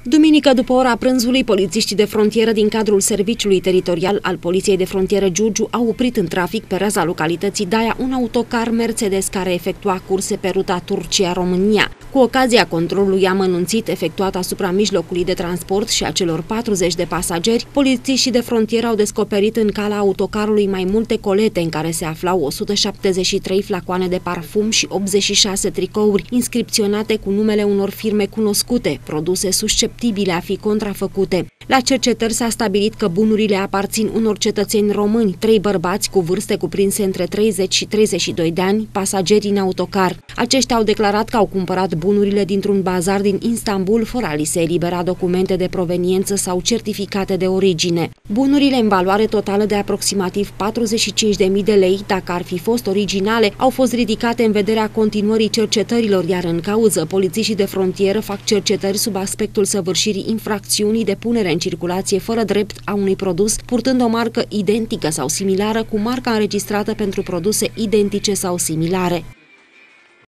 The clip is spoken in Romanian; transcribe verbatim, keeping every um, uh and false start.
Duminică, după ora prânzului, polițiștii de frontieră din cadrul Serviciului Teritorial al Poliției de Frontieră Giurgiu au oprit în trafic pe raza localității Daia un autocar Mercedes care efectua curse pe ruta Turcia-România. Cu ocazia controlului amănunțit efectuat asupra mijlocului de transport și a celor patruzeci de pasageri, polițiștii de frontieră au descoperit în cala autocarului mai multe colete în care se aflau o sută șaptezeci și trei flacoane de parfum și optzeci și șase tricouri inscripționate cu numele unor firme cunoscute, produse susceptibile a fi contrafăcute. La cercetări s-a stabilit că bunurile aparțin unor cetățeni români, trei bărbați cu vârste cuprinse între treizeci și treizeci și doi de ani, pasageri în autocar. Aceștia au declarat că au cumpărat bunurile dintr-un bazar din Istanbul, fără a li se elibera documente de proveniență sau certificate de origine. Bunurile în valoare totală de aproximativ patruzeci și cinci de mii de lei, dacă ar fi fost originale, au fost ridicate în vederea continuării cercetărilor, iar în cauză, polițiștii de frontieră fac cercetări sub aspectul săvârșirii infracțiunii de punere în circulație fără drept a unui produs purtând o marcă identică sau similară cu marca înregistrată pentru produse identice sau similare.